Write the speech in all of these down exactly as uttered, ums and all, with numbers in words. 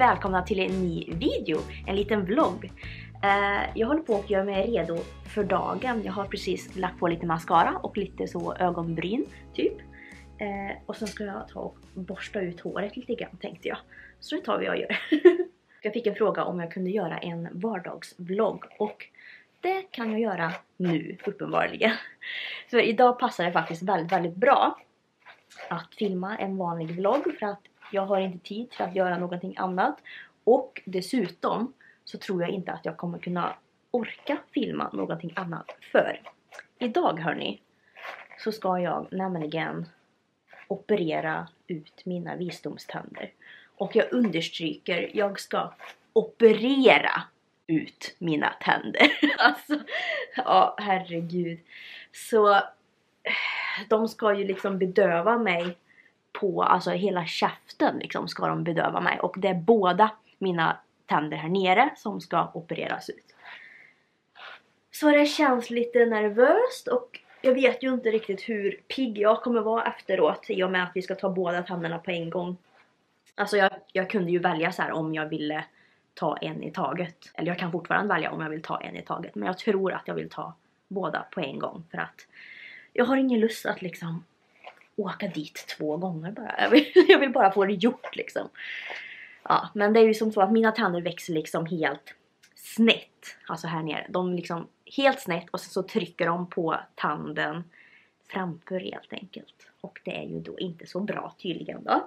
välkomna till en ny video, en liten vlogg. Uh, jag håller på att göra mig redo för dagen. Jag har precis lagt på lite mascara och lite så ögonbryn typ. Uh, och sen ska jag ta och borsta ut håret lite grann tänkte jag. Så det tar vi och gör. Jag fick en fråga om jag kunde göra en vardagsvlogg och det kan jag göra nu uppenbarligen. För idag passar det faktiskt väldigt, väldigt bra att filma en vanlig vlogg för att jag har inte tid för att göra någonting annat. Och dessutom så tror jag inte att jag kommer kunna orka filma någonting annat. För idag hörni så ska jag nämligen operera ut mina visdomständer. Och jag understryker, jag ska operera ut mina tänder. Alltså, ja herregud. Så de ska ju liksom bedöva mig på, alltså hela käften liksom ska de bedöva mig. Och det är båda mina tänder här nere som ska opereras ut. Så det känns lite nervöst och jag vet ju inte riktigt hur pigg jag kommer vara efteråt i och med att vi ska ta båda tänderna på en gång. Alltså jag, jag kunde ju välja så här om jag ville ta en i taget. Eller jag kan fortfarande välja om jag vill ta en i taget. Men jag tror att jag vill ta båda på en gång för att jag har ingen lust att liksom åka dit två gånger bara. Jag vill, jag vill bara få det gjort liksom. Ja, men det är ju som så att mina tänder växer liksom helt snett. Alltså här nere. De liksom helt snett och så trycker de på tanden framför helt enkelt. Och det är ju då inte så bra tydligen då.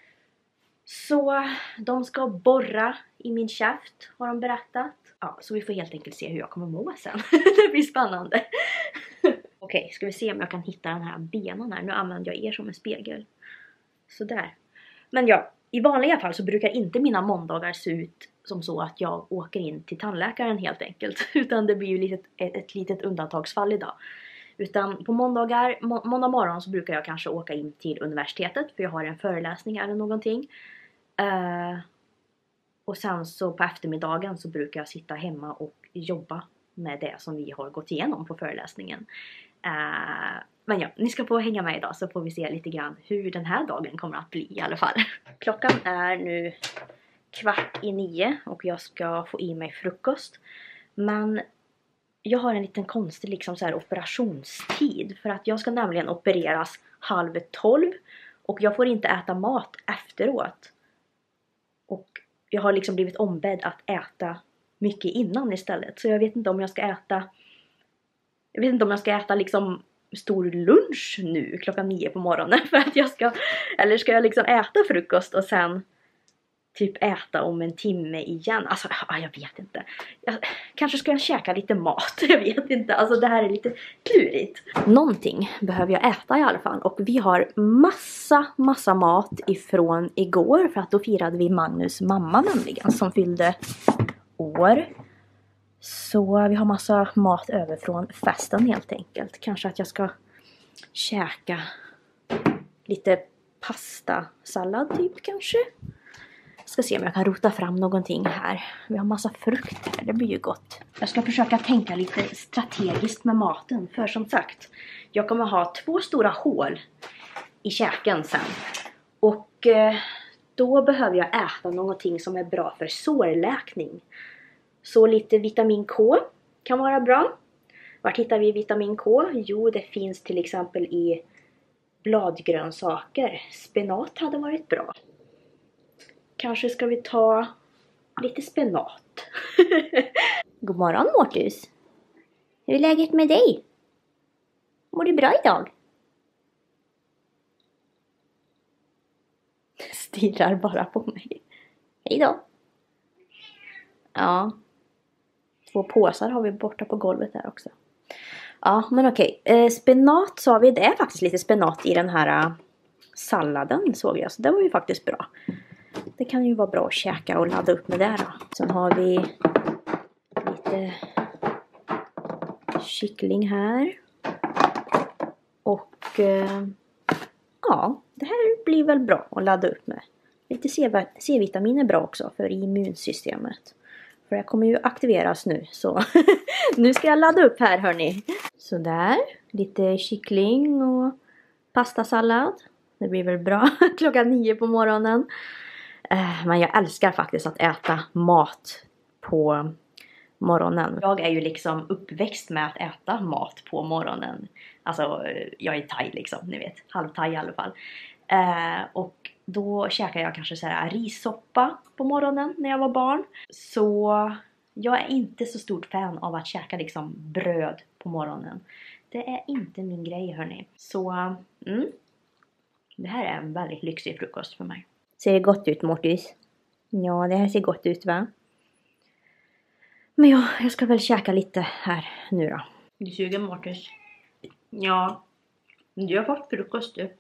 Så de ska borra i min käft har de berättat. Ja, så vi får helt enkelt se hur jag kommer må sen. Det blir spännande. Okej, okay, ska vi se om jag kan hitta den här benen här. Nu använder jag er som en spegel. Sådär. Men ja, i vanliga fall så brukar inte mina måndagar se ut som så att jag åker in till tandläkaren helt enkelt. Utan det blir ju litet, ett, ett litet undantagsfall idag. Utan på måndagar, må, måndag morgon så brukar jag kanske åka in till universitetet. För jag har en föreläsning eller någonting. Uh, och sen så på eftermiddagen så brukar jag sitta hemma och jobba med det som vi har gått igenom på föreläsningen. Uh, men ja, ni ska få hänga med idag så får vi se lite grann hur den här dagen kommer att bli i alla fall. Klockan är nu kvart i nio och jag ska få i mig frukost. Men jag har en liten konstig liksom så här operationstid. För att jag ska nämligen opereras halv tolv. Och jag får inte äta mat efteråt. Och jag har liksom blivit ombedd att äta mycket innan istället. Så jag vet inte om jag ska äta. Jag vet inte om jag ska äta liksom stor lunch nu klockan nio på morgonen. För att jag ska. Eller ska jag liksom äta frukost och sen typ äta om en timme igen. Alltså, jag vet inte. Jag, kanske ska jag käka lite mat. Jag vet inte. Alltså, det här är lite klurigt. Någonting behöver jag äta i alla fall. Och vi har massa, massa mat ifrån igår. För att då firade vi Magnus mamma nämligen. Som fyllde år. Så vi har massa mat över från festen helt enkelt. Kanske att jag ska käka lite pastasallad typ kanske. Ska se om jag kan rota fram någonting här. Vi har massa frukt här, det blir ju gott. Jag ska försöka tänka lite strategiskt med maten. För som sagt, jag kommer ha två stora hål i käken sen. Och eh, då behöver jag äta någonting som är bra för sårläkning. Så lite vitamin K kan vara bra. Var hittar vi vitamin K? Jo, det finns till exempel i bladgrönsaker. Spenat hade varit bra. Kanske ska vi ta lite spenat. God morgon Mortus. Hur är läget med dig? Mår du bra idag? Stirrar bara på mig. Hej då. Ja. Två påsar har vi borta på golvet där också. Ja, men okej. Eh, spenat sa vi. Det är faktiskt lite spenat i den här uh, salladen såg jag. Så det var ju faktiskt bra. Det kan ju vara bra att käka och ladda upp med det då. Sen har vi lite kyckling här. Och eh, ja, det här blir väl bra att ladda upp med. Lite C-vitamin är bra också för immunsystemet. För det kommer ju aktiveras nu. Så nu ska jag ladda upp här hörni. Så där, lite kyckling och pastasallad. Det blir väl bra klockan nio på morgonen. Uh, men jag älskar faktiskt att äta mat på morgonen. Jag är ju liksom uppväxt med att äta mat på morgonen. Alltså jag är thai liksom, ni vet. Halv thai i alla fall. Uh, och då käkar jag kanske så här rissoppa på morgonen när jag var barn. Så jag är inte så stort fan av att käka liksom bröd på morgonen. Det är inte min grej, hörni. Så mm, det här är en väldigt lyxig frukost för mig. Ser det gott ut, Mortis? Ja, det här ser gott ut, va? Men ja, jag ska väl käka lite här nu då. Du suger, Mortis? Ja, du har fått frukost du.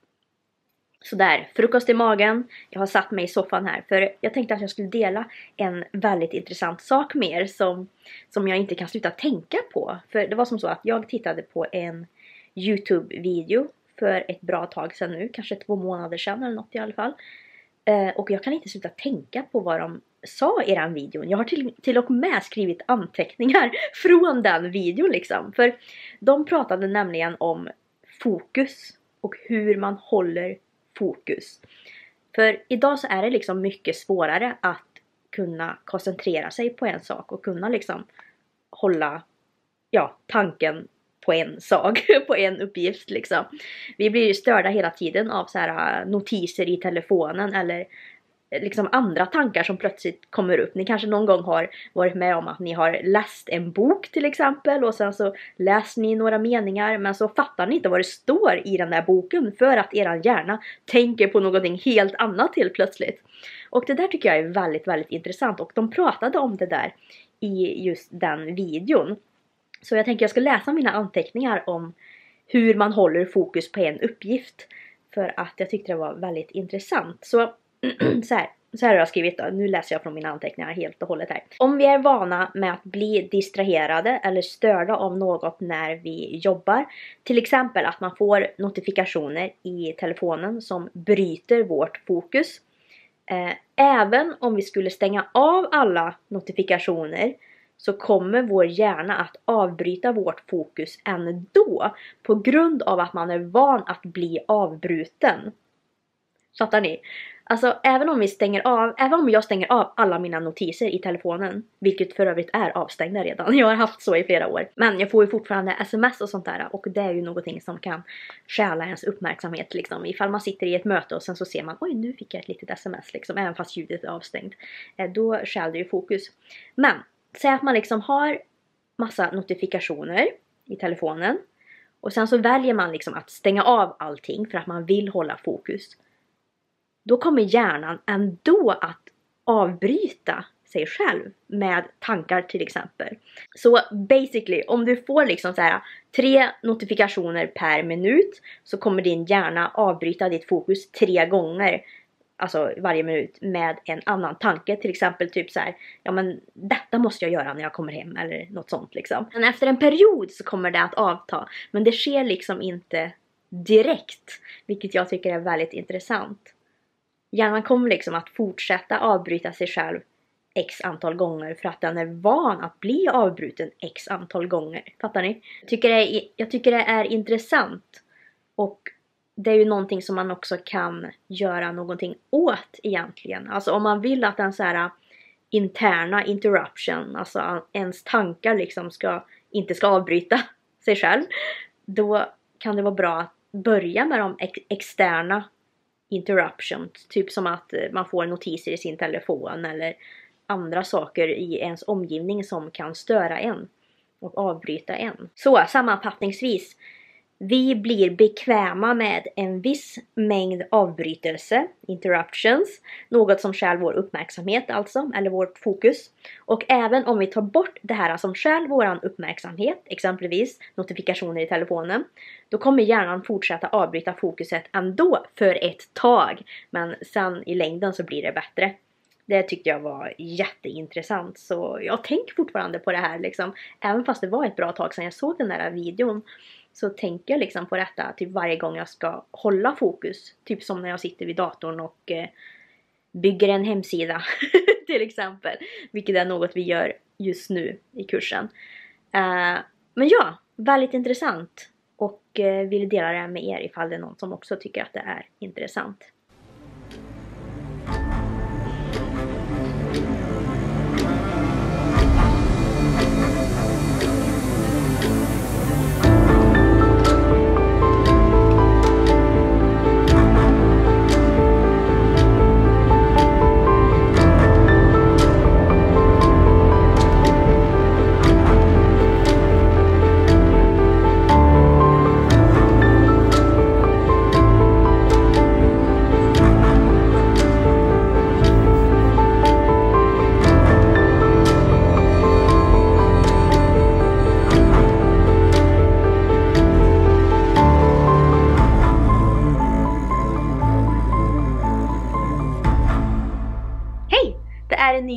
Sådär, frukost i magen. Jag har satt mig i soffan här. För jag tänkte att jag skulle dela en väldigt intressant sak med er. Som, som jag inte kan sluta tänka på. För det var som så att jag tittade på en YouTube-video för ett bra tag sedan nu. Kanske två månader sedan eller något i alla fall. Eh, och jag kan inte sluta tänka på vad de sa i den videon. Jag har till, till och med skrivit anteckningar från den videon liksom. För de pratade nämligen om fokus. Och hur man håller fokus. För idag så är det liksom mycket svårare att kunna koncentrera sig på en sak. Och kunna liksom hålla ja, tanken på en sak. På en uppgift liksom. Vi blir störda hela tiden av så här notiser i telefonen. Eller liksom andra tankar som plötsligt kommer upp. Ni kanske någon gång har varit med om att ni har läst en bok till exempel. Och sen så läser ni några meningar. Men så fattar ni inte vad det står i den där boken. För att eran hjärna tänker på någonting helt annat helt plötsligt. Och det där tycker jag är väldigt, väldigt intressant. Och de pratade om det där i just den videon. Så jag tänker jag ska läsa mina anteckningar om hur man håller fokus på en uppgift. För att jag tyckte det var väldigt intressant. Så så här, så här har jag skrivit då. Nu läser jag från mina anteckningar helt och hållet här. Om vi är vana med att bli distraherade eller störda av något när vi jobbar. Till exempel att man får notifikationer i telefonen som bryter vårt fokus. Eh, även om vi skulle stänga av alla notifikationer så kommer vår hjärna att avbryta vårt fokus ändå. På grund av att man är van att bli avbruten. Fattar ni? Alltså även om vi stänger av, även om jag stänger av alla mina notiser i telefonen, vilket för övrigt är avstängda redan, jag har haft så i flera år. Men jag får ju fortfarande sms och sånt där och det är ju någonting som kan stjäla ens uppmärksamhet liksom. Ifall man sitter i ett möte och sen så ser man, oj nu fick jag ett litet sms liksom, även fast ljudet är avstängt. Då stjäl det ju fokus. Men, säg att man liksom har massa notifikationer i telefonen och sen så väljer man liksom att stänga av allting för att man vill hålla fokus. Då kommer hjärnan ändå att avbryta sig själv med tankar till exempel. Så basically, om du får liksom så här tre notifikationer per minut så kommer din hjärna avbryta ditt fokus tre gånger. Alltså varje minut med en annan tanke. Till exempel typ så här, ja men detta måste jag göra när jag kommer hem eller något sånt liksom. Men efter en period så kommer det att avta. Men det sker liksom inte direkt. Vilket jag tycker är väldigt intressant. Hjärnan kommer liksom att fortsätta avbryta sig själv x antal gånger för att den är van att bli avbruten x antal gånger. Fattar ni? Jag tycker det är, jag tycker det är intressant. Och det är ju någonting som man också kan göra någonting åt egentligen. Alltså om man vill att en så här interna interruption, alltså ens tankar liksom ska, inte ska avbryta sig själv. Då kan det vara bra att börja med de ex- externa interruptions, typ som att man får notiser i sin telefon eller andra saker i ens omgivning som kan störa en och avbryta en. Så sammanfattningsvis, vi blir bekväma med en viss mängd avbrytelse, interruptions, något som stjäl vår uppmärksamhet alltså, eller vårt fokus. Och även om vi tar bort det här som stjäl vår uppmärksamhet, exempelvis notifikationer i telefonen, då kommer hjärnan fortsätta avbryta fokuset ändå för ett tag. Men sen i längden så blir det bättre. Det tyckte jag var jätteintressant. Så jag tänker fortfarande på det här liksom. Även fast det var ett bra tag sedan jag såg den där videon. Så tänker jag liksom på detta typ varje gång jag ska hålla fokus. Typ som när jag sitter vid datorn och eh, bygger en hemsida till exempel. Vilket är något vi gör just nu i kursen. Uh, men ja, väldigt intressant. Och eh, vill dela det med er ifall det är någon som också tycker att det är intressant.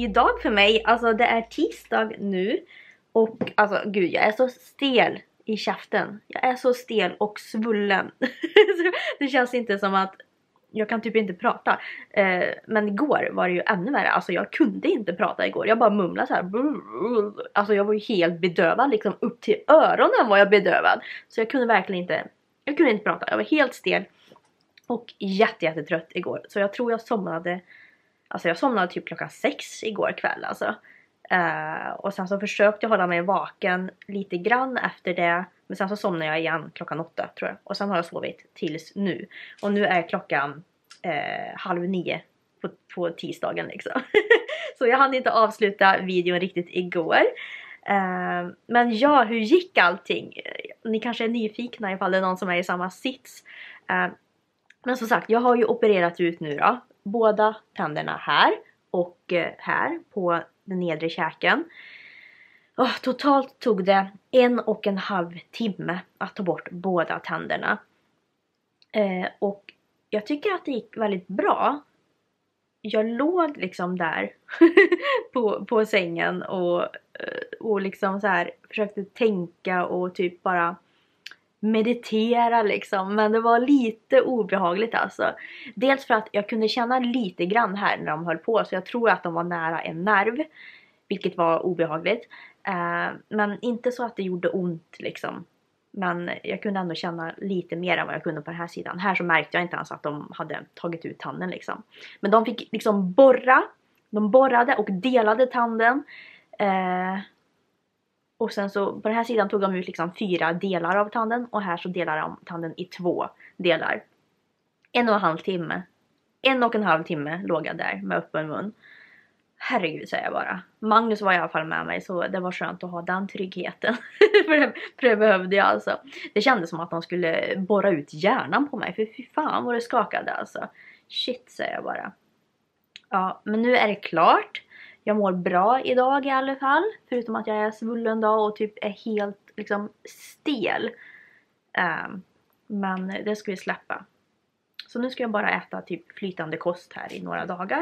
ny dag för mig. Alltså det är tisdag nu. Och alltså gud, jag är så stel i käften. Jag är så stel och svullen. Det känns inte som att jag kan typ inte prata. Eh, men igår var det ju ännu värre. Alltså jag kunde inte prata igår. Jag bara mumlade så här. Alltså jag var ju helt bedövad. Liksom upp till öronen var jag bedövad. Så jag kunde verkligen inte. Jag kunde inte prata. Jag var helt stel. Och jätte, jätte trött igår. Så jag tror jag somnade. Alltså jag somnade typ klockan sex igår kväll. Alltså. Uh, och sen så försökte jag hålla mig vaken lite grann efter det. Men sen så somnade jag igen klockan åtta tror jag. Och sen har jag sovit tills nu. Och nu är klockan uh, halv nio på, på tisdagen liksom. Så jag hann inte avsluta videon riktigt igår. Uh, men ja, hur gick allting? Ni kanske är nyfikna ifall det är någon som är i samma sits. Uh, men som sagt, jag har ju opererat ut nu då. Båda tänderna här och uh, här på den nedre käken. Oh, totalt tog det en och en halv timme att ta bort båda tänderna. Eh, och jag tycker att det gick väldigt bra. Jag låg liksom där på, på sängen och, och liksom så här försökte tänka och typ bara meditera liksom. Men det var lite obehagligt alltså. Dels för att jag kunde känna lite grann här när de höll på. Så jag tror att de var nära en nerv. Vilket var obehagligt. Uh, men inte så att det gjorde ont liksom. Men jag kunde ändå känna lite mer än vad jag kunde på den här sidan. Här så märkte jag inte ens att de hade tagit ut tanden liksom. Men de fick liksom borra. De borrade och delade tanden. Uh, Och sen så på den här sidan tog de ut liksom fyra delar av tanden. Och här så delar de tanden i två delar. En och en halv timme. En och en halv timme låg jag där med öppen mun. Herregud säger jag bara. Magnus var i alla fall med mig så det var skönt att ha den tryggheten. för, det, för det behövde jag alltså. Det kändes som att de skulle borra ut hjärnan på mig. För fy fan vad det skakade alltså. Shit säger jag bara. Ja men nu är det klart. Jag mår bra idag i alla fall. Förutom att jag är svullen då och typ är helt liksom stel. Um, men det ska vi släppa. Så nu ska jag bara äta typ flytande kost här i några dagar.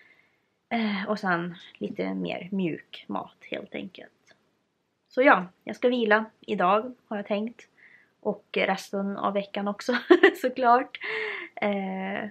Uh, och sen lite mer mjuk mat helt enkelt. Så ja, jag ska vila idag har jag tänkt. Och resten av veckan också såklart. Uh,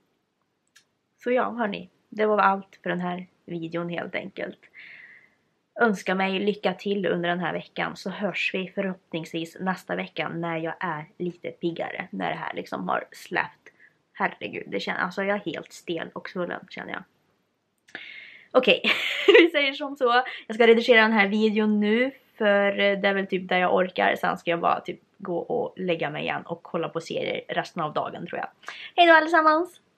så ja, hörni. Det var allt för den här videon helt enkelt. Önskar mig lycka till under den här veckan så hörs vi förhoppningsvis nästa vecka när jag är lite piggare. När det här liksom har släppt. Herregud, det känns, alltså jag är helt stel och svullen känner jag. Okej, okay. Vi säger som så. Jag ska redigera den här videon nu för det är väl typ där jag orkar. Sen ska jag bara typ gå och lägga mig igen och kolla på serier resten av dagen tror jag. Hej då allesammans!